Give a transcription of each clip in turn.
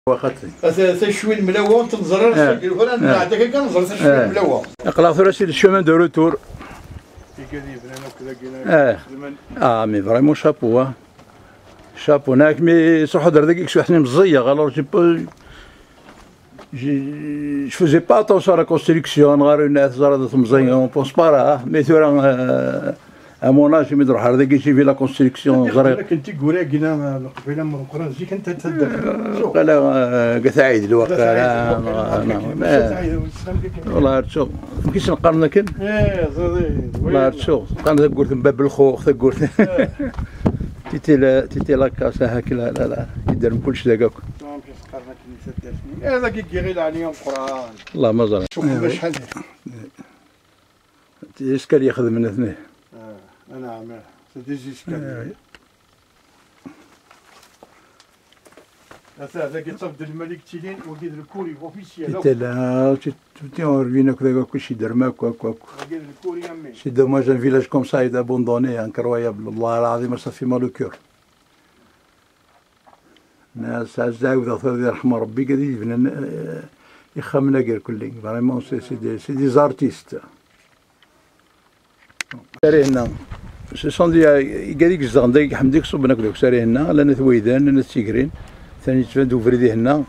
واخا شوي الملاوه تنزر فلان عندك كنزر شوي الملاوه اقلا ثلاثي الشومان دو روتور مي فريمون شابو شابو هناك مي صح دردك شو حنا مزيق الوغ je faisais pas attention à la construction غير الناس زرادت مزيق on pense pas مي ثورا à mon âge مي نروح هذاك يجي في لا كونستركسيون غير كنتي كوراكنا قبيله من القران جي كنت تهدر قال قثاعيد الوقت والله شوف كيش نقارن كن والله شوف قارن تقول من باب الخوخ تقول تيتي لا كاسه هاك لا يدير من كلشي داك هذا كيغير عليهم القران الله ما زال شوف شحال اسكال يخدم من اثنين نعم سيدي اسكال هذا كيتصاوب الملك تيلين وكيد الكوري اوفيسيال لا تي اورينا كذا كلشي درماك وكاك وكيد الكوري امي سي دوماج ان فيلاج كوم سا ايد ابوندوني انكرويابل والله العظيم صافي مالو كور ناس عزاوي الله يرحم ربي قاعد يبنى يخمنا غير كلي فريمون سي دي زارتيست ساري هنا سي سون دي قاعد يزغن داك حمديك صوب ناكلوك ساري هنا لنا ثويدان لنا تيكرين ثاني تفادو فريدي هنا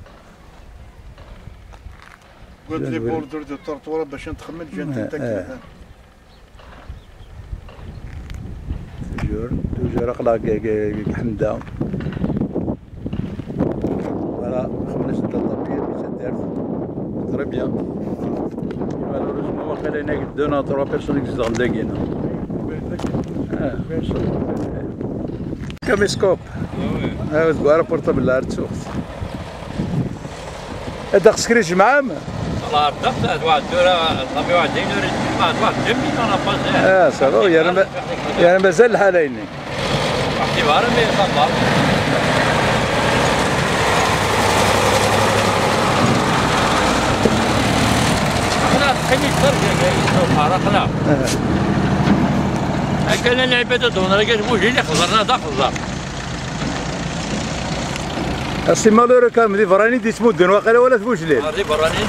قلت لي بوردر دو الطرطوره باش نتخمم جات تاكل توجور اخلاق حمدا فوالا خمس الطبيب بيسدرت تري بيان مالوريزمون واخا هناك دو نا تروا بيرسون كيزدغن داكينا كاميسكوب تبغى بورطابل ارتسوخت هذا خصك معام الله يرضى واحد الدوره صافي واحد دينار واحد جنبي انا باز صافي يعني مازال الحالين اعتبار مي صافا انا خليني نتفرج فرقنا كان العباده دون راه كتبوجي اللي خزرنا دا خزر السي مالورو كان دي فراني دي تمدن واقيلا ولا تبوش ليل دي فراني انت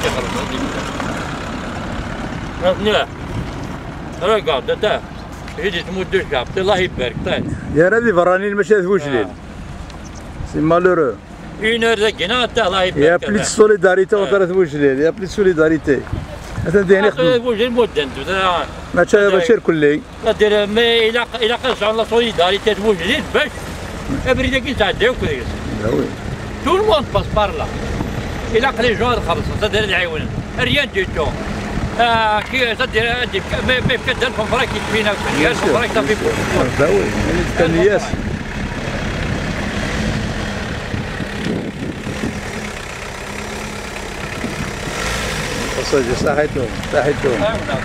خرج لا رقاد انت هيجي تمدش كاب الله يبارك طيب يا راه دي فراني ماشي تبوش ليل سي مالورو اون داكينا الله يبارك يا بليت سوليداريتي ولا تبوش ليل يا بليت سوليداريتي هذا ديني خدمه تبوش المدن ماشي كلي دير ما الى قاس على سوليداريتي تبوش ليل باش ابريدك يتعداو كذا وي تو الموند باس بار لا الى قلي جون خلص تدير العيون ريان دي تو كي تدير ما كدير فراك فينا فراك صافي لا وي كان ياس صاحي صاحيتهم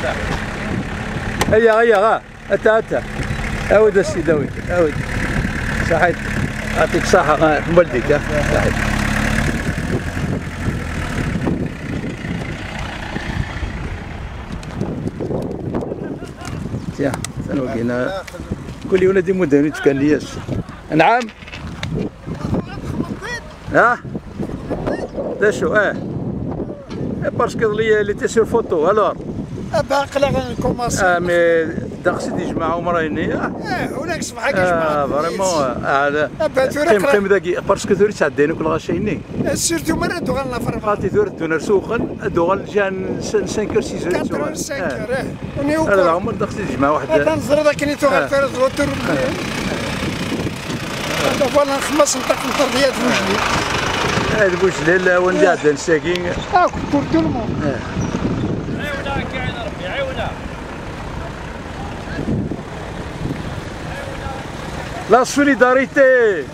هيا اتا عاود السيدي عاود صحيت يعطيك الصحة والديك صحيت تيا تنوقينا كل ولادي مدن كان لياس نعم دا شو باسكو لي تي سور فوتو الوغ باقي لا غنكومونسي مي داكسي يجمعوا مريني هناك صباح كيجمعوا فريمون قيم داكي باسكو ثوري تعديني كل غاشيني سيرتو مرة دو غنفر خاطي ثور دونر سوخن دو غالجان 5 اور 6 اور 5 اور هذا هما داكسي يجمعوا واحد هذا نزر داك اللي تغير فارس غوتر هذا فوالا نخمس نطق الطرديات بوجلي هذا بوجلي لا وندي عاد نساكين كنت تو المون لا سوليداريتي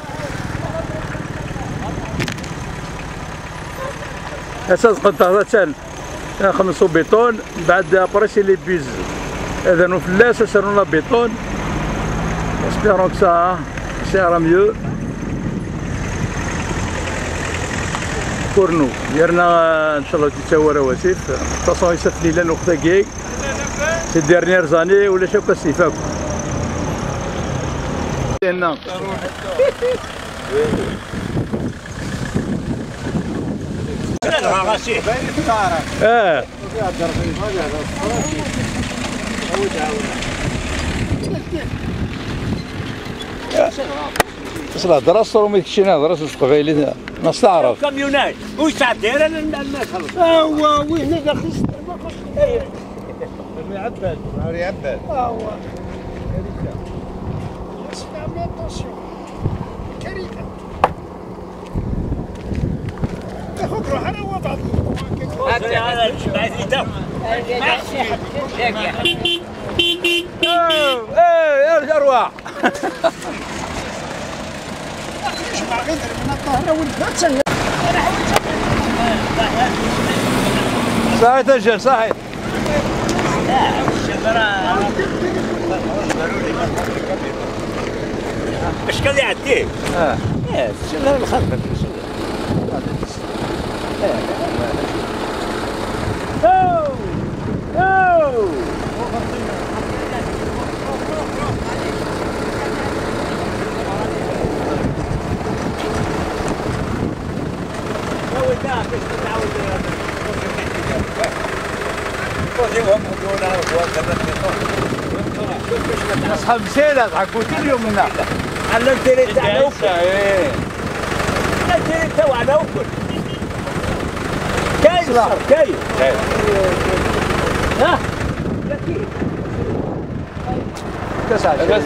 اساس قنطرة نخلصوا بيطون بعد ابريسي لي بيز هذا نو فلاس صاروا بيطون اسبيرون كسا سيرا ميو كورنو ديرنا ان شاء الله تتساوى رواسيف تصاوي يسف ليلا الوقت كي سي ديرنيير زاني ولا شوكا السيفاك هنا بس الهضره الصرو ما يكشينا هضره القبايلي نستعرف كاميونات واش تعدير الناس خلص هو وين داخل يعبد يعبد هو اسمع اتونسيون كارثه تاخذ روح انا وضع هذا بعد يدم يا الجروع يجمع غير من الظهر والبات صحيح تجر صحيح اش كان يعديه؟ شغل الخربة اصحاب سيلة عكوتي اليوم منا على الديري تاعنا وكل الديري تاعنا وكل كاين صار كاين ها تسعة بس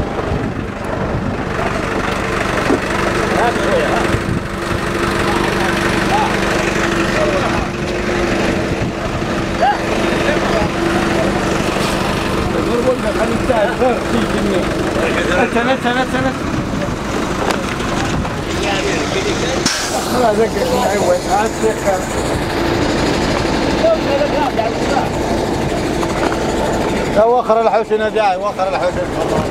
واخر الحوسنه داعي واخر الحوسنه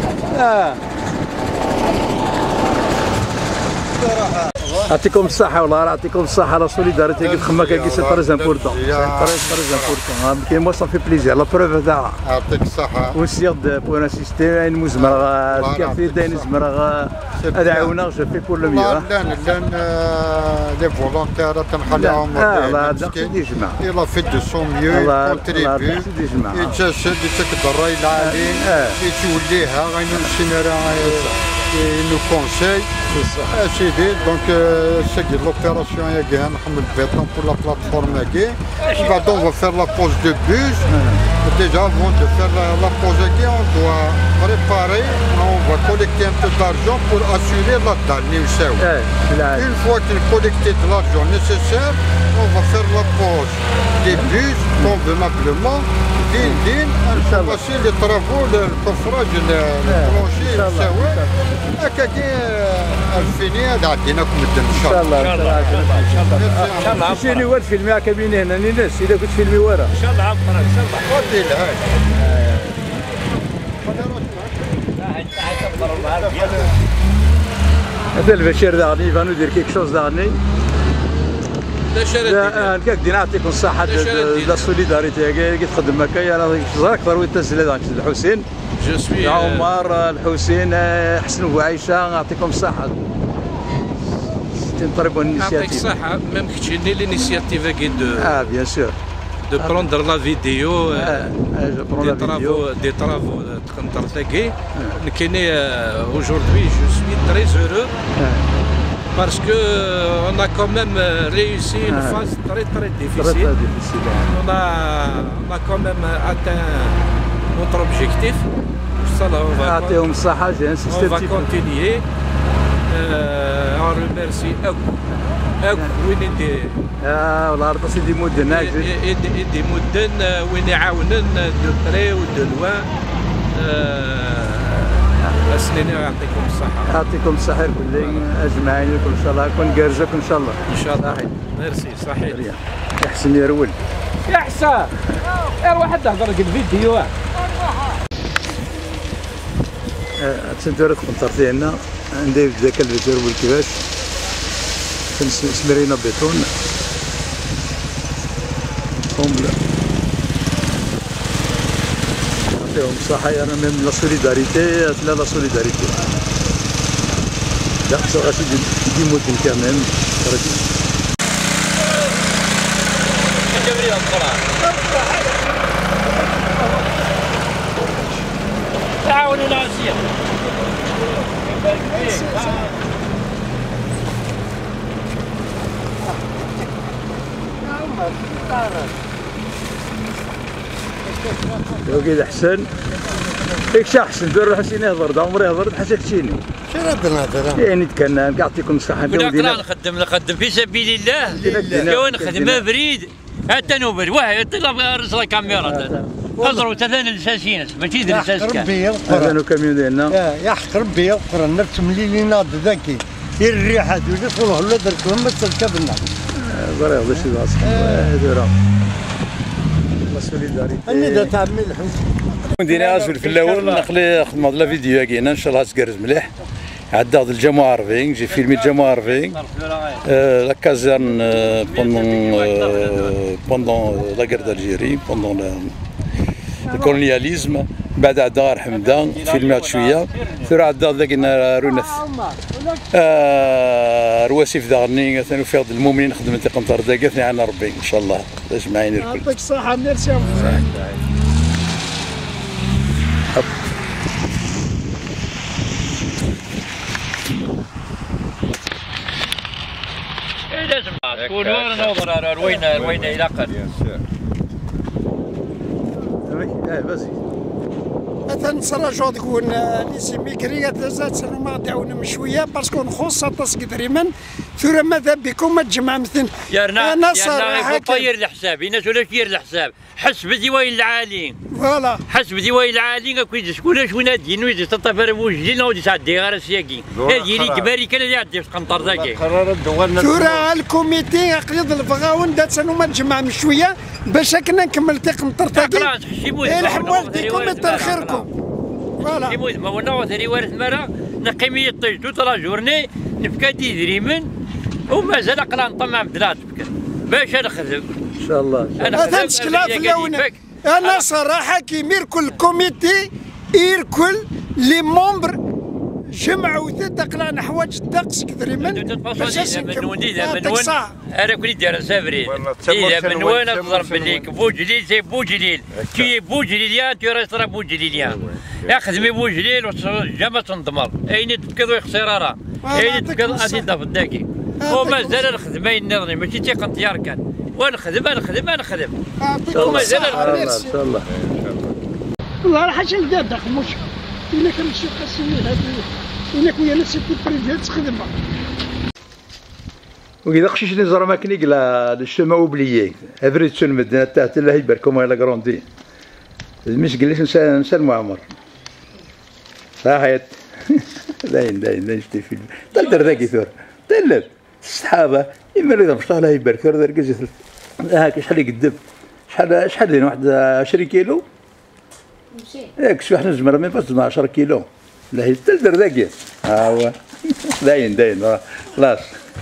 يعطيكم الصحة والله يعطيكم الصحة لا سوليداريتي كي تخمك كي سي تريز امبورطون سي تريز امبورطون كي مو صافي بليزير لا بروف تاعها يعطيك الصحة ونسيض بور انسيستي مزمر كافي داين زمر هذا عاونا جو في بور لو ميو لان لي فولونتير تنخليهم لا داكشي يجمع il a fait de son mieux يكونتريبي يتجسد يتقدر الراي العالي يتوليها غينمشي راه nous conseille سيدي دونك سيدي l'opération ياكي نحمل béton pour la plateforme ياكي بعد on va faire la pose de bus déjà avant de faire la pose ياكي on doit préparer on va collecter un peu d'argent pour assurer la dalle نساو une fois qu'il collecte de l'argent nécessaire on va faire la pose des bus convenablement دين نخلصي لي طرافو الكفراج البلونشي نساوي هكا كي الفيني هذا عديناكم الدم ان شاء الله ان شاء الله شيني ورا فيلمي هكا بين هنا الناس اذا كنت فيلمي ورا ان شاء الله عمرك ان شاء الله ودي لهاي هذا البشير داغني يبان يدير كيك شوز داغني كاك دينا نعطيكم الصحة لا سوليداريتي كي تخدم هكايا انا زرا اكثر وين تنزل هذاك الحسين عمر الحسين حسن وعائشة نعطيكم الصحة تنطربوا الانيسياتيف يعطيك الصحة ميم كتشيني لينيسياتيف كي بيان سور de prendre la vidéo des travaux aujourd'hui je suis très heureux parce que on a quand même réussi une phase très difficile. On a quand même atteint notre objectif. Ça, là, on va continuer. On remercie والله راه سيدي مدن يدي مدن وين يعاونن دو بري ودو لوان السنين يعطيكم الصحة يعطيكم الصحة كلين أجمعين لكم إن شاء الله كون كارجاك إن شاء الله إن شاء الله ميرسي صحيح يحسن يرول يا حسان غير واحد تهضر لك الفيديو تسنتورات قنطرتي هنا عندي ذاك الفيديو والكباش سمرينا بيتون كومبل يعطيهم الصحة أنا ميم لا سوليداريتي لا سوليداريتي لا غادي دي مدن كمان تعاونوا عسير. وكذا حسن هيك شا حسن دور حسين يهضر دا عمري يهضر حسن كتشيني شنو نهضر يعني كان يعطيكم الصحة ولا نخدم في سبيل الله يا نخدم بريد حتى نوبل واه طلع رسل الكاميرا نظروا ثلاثة الاساسيين ماشي ذي الاساس كان هذا كاميون ديالنا يحق ربي يقرا نفس ملي ناض ذكي الريحه ديال فوق ولا درت لهم تركبنا زرا هذا شي راسك هذا لا سوليداريتي انا تاع ملح مدينة أسفل في الأول نخلي خدمة لا فيديو كاينة إن شاء الله تقرز مليح عدى هاد الجامعة عرفين جي فيلمي الجامعة عرفين لا كازان بوندون لا غير دالجيري بوندون الكولونياليزم بعد عدى غار حمدان فيلمات شوية ثم عدى ذاك رونث رواسيف داغني ثاني في المؤمنين خدمت قنطر داكا ثاني عنا ربي إن شاء الله باش معاين الكل يعطيك الصحة ميرسي لازم تكون نظر وين يلقى بس مثلا صراجو تكون نسي ميكريات لازال سلوما دعونا شويه باسكو نخص تسقط ريمن ثم ماذا بكم ما تجمع مثل انا صراحه طير الحساب الناس ولا كير الحساب حسب ديوان العالي فوالا حسب ديوان العالي كويس شكون دينو يدي تطفر بوجدينا ودي تعدي غير السياقي هذه اللي كباري كان اللي يعدي في قنطر ذاكي ثم الكوميتي قليض الفغاون دات سلوما تجمع من شويه باش كنا نكمل قنطر تاكي الحموال ديكم يطر خيركم فوالا شي ما هو ثري وارث مرا نقيمي طيجتو ترى جورني نبكى تيدري من ومازال قلا نطمع بدلات باش نخدم ان شاء الله هذا مشكلة في اللون انا صراحة كيمير كل كوميتي يركل لي مومبر جمعوا ثلاثة قلعنا حوايج الطقس كثري من انا كنت داير سافرين اذا من وين تضرب بالليك بوجليل زي بوجليل كي بوجليليان تي راه بوجليليان يا خدمي بوجليل وجامة تنضمر اين تبكضوا خسراره اين تبكض ازيد في الداكي ومازال الخدمه ينظرني ماشي تيقن ديار كان ونخدم ومازال ان شاء الله والله حاجه لداد مش الا كان شي قصير هذه الا كويا نفس البريفير تخدمها وكذا قشيش اللي زرا ماكني قلا الشما اوبليي افريد سون المدينه تاعت الله يباركم على كروندي مش قليش نسى المعمر صحيت داين شتي فيلم تلدر ذاكي ثور تلد الصحابه اما اللي مشطح الله يبارك ثور دركز هاك شحال يقدم شحال داين واحد 20 كيلو ياك شي واحد نجمر ما يبقاش 10 كيلو لا هي تلدر ذاكي ها هو داين خلاص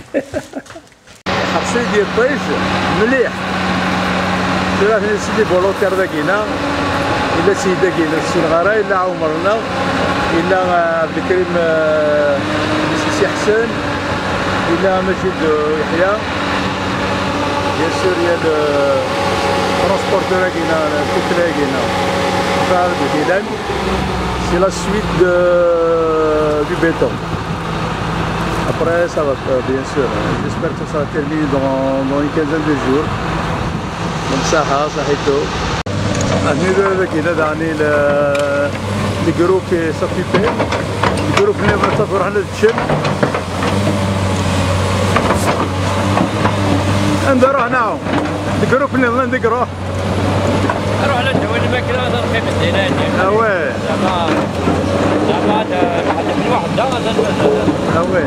حرسي ديال الطيش مليح ثلاثة سيدي فولونتير ذاكينا إلا سيدة كاينة السنغارة إلا عمرنا إلا عبد الكريم سي حسن إلا مجيد يحيى بيان سور يا ترونسبورتور كاينة الفكرة كاينة فهد بوكيلان سي لا سويت دو béton. Après ça va bien sûr, j'espère que ça sera terminé dans une quinzaine de jours. Donc ça حيتو هنا كاين داني الجروب في صفيتين الجروب اللي بنسافروا حنا للتشم نديرو هنا الجروب اللي نديروه نروح على الدول الماكله هذا رخيص الدينات واه زعما واحد واه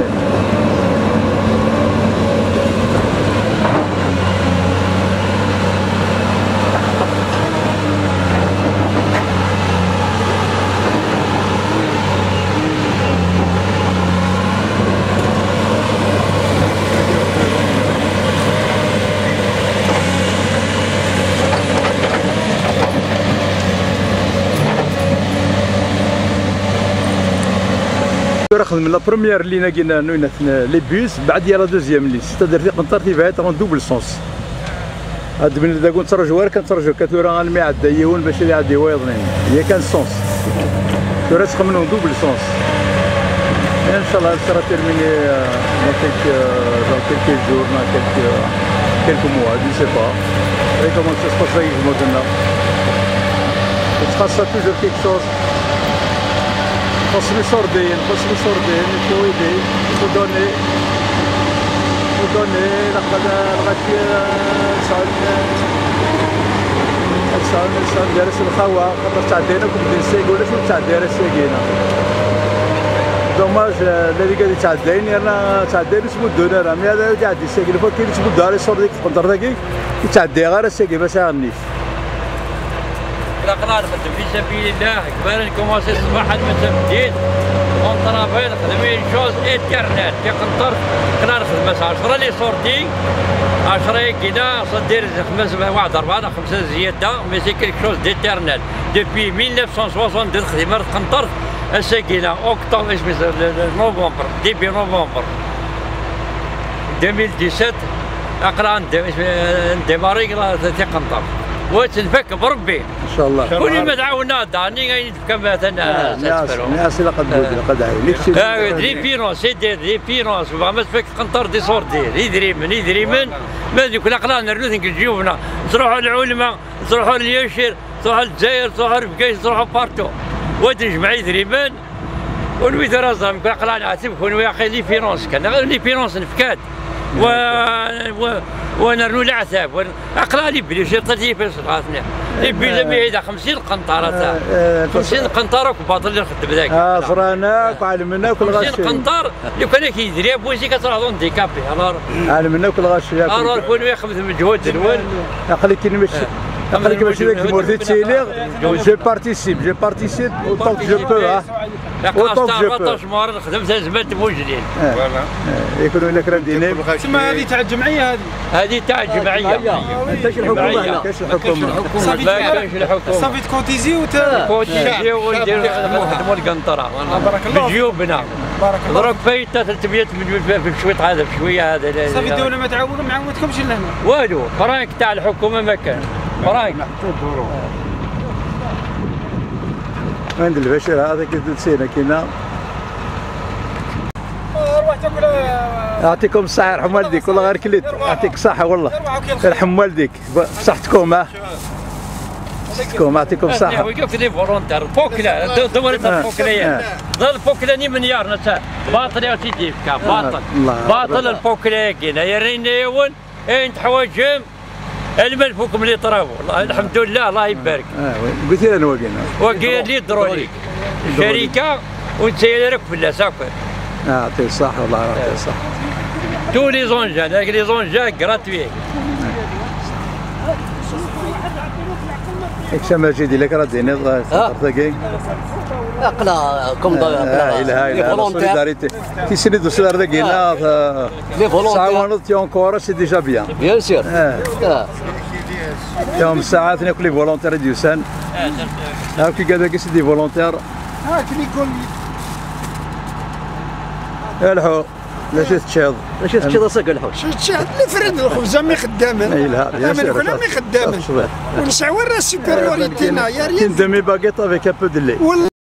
نخدم لا بروميير اللي لقينا نوينا لي بيس بعد يا لا دوزيام لي ستادير في قنطر تيبعات اون دوبل سونس هاد من اذا كنت ترجوها كنترجو كثورة غنمي عدا يون باش يعدي وايضنين هي كان سونس ثورة تخمنو دوبل سونس ان شاء الله سera terminé dans quelques jours dans quelques mois je sais pas et comment ça se passe avec Modena il sera ça toujours quelque chose خاصني صوردين il faut donner لقد الغاشي سعود دارس الخوا خاطر تعدينا كنت نسيق ولا شنو تعدي ساقينا دوماج اللي قاعد يتعدين انا تعدين اسمو الدونر مي هذا قاعد يساقي الفوق كي اسمو الدار يصور ديك القدر داكي يتعدي غير ساقي باش يغنيش لا قرار خدم في سبيل الله كبار كومونسي الصباح ما تبديت كونطرافيل خدمين شوز انترنت في قنطر قرار خدمة 10 لي صورتي 10 كذا صدير 5 واحد 4 5 زيادة مي سي كيلك شوز ديترنال دوبي 1960 خدمة قنطر الساكنة أكتوبر نوفمبر ديبي نوفمبر 2017 أقرأ نديماري في قنطر وتنفك بربي ان شاء الله كل ما تعاوننا داني غينفك مثلا ناس لقد عاوني لي فينونس لي فينونس ما تفك قنطر دي صور دير يدري من ما ذوك الاقرا نرلو نجيوبنا نروحوا للعلماء نروحوا لليشر نروحوا للجزائر نروحوا لبكايس نروحوا بارتو وتجمع يدري من ونوي راسهم اقرا نعتب كون يا اخي لي فينونس كان لي فينونس نفكات ونرنو العتاب اقرا لي بلي شرطتي في صغاتنا يبي بعيده 50 قنطره 50 قنطره وباطل اللي خدم ذاك صراناك وعلمنا كل غش 50 قنطر لو كان كيدري بوزي كتراضون ديكابي علمنا كل غش الور كون ياخذ مجهود الاول اقل كي نمشي اقل كي ماشي ذاك المورد تيليغ جو بارتيسيب اوطون جو بو اوطون جو بو 14 مره خدمت زمان بوجدين فوالا يكونوا لك رانديني تسمى هذه تاع الجمعيه هذه تاع الجمعيه كاش الحكومه هنا كاش الحكومه صافي تكوتيزي ونديروا نخدموا القنطره بجيوبنا بارك الله دروك فايته 300 مليون في الشويط هذا بشويه هذا صافي الدوله ما تعاونوا ما عاونتكمش لهنا والو فرانك تاع الحكومه ما كان فرانك عند البشر هذا كي تسينا كينا روح تاكل يعطيكم الصحة يرحم والديك والله غير كليت يعطيك الصحة والله يرحم والديك بصحتكم صحتكم يعطيكم الصحة وقف لي فولونتير فوكلا دورة الفوكلية ظل فوكلاني من يار نتا باطل يا سيدي باطل الفوكلية كينا يرينا يون انت حواجم المال فوكم اللي طراو الحمد لله الله يبارك قلت لي انا وقيل لي دروليك شركة ونسيرك في الله صافي يعطيك الصحة والله يعطيك الصحة تو لي زونجان هاك لي زونجان غراتوي اكسام جدي لك راه ديني طرطاكي اقلا كوم لا فولونتير تيسندو سلار داكينا لي فولونتير ساعات اونكور سي ديجا بيان بيان سور يوم ساعات ناكل لي فولونتير ديوسان هاكي كذا كي سيدي فولونتير هاك اللي يقول لي الحو لاش تشاض اصاك الحو تشاض اللي فرد الخبزه مي خدامين اي لا كلنا مي خدامين ونسعوا الرا سوبيريوريتينا يا ريت دمي باغيت افيك ان بو دو لي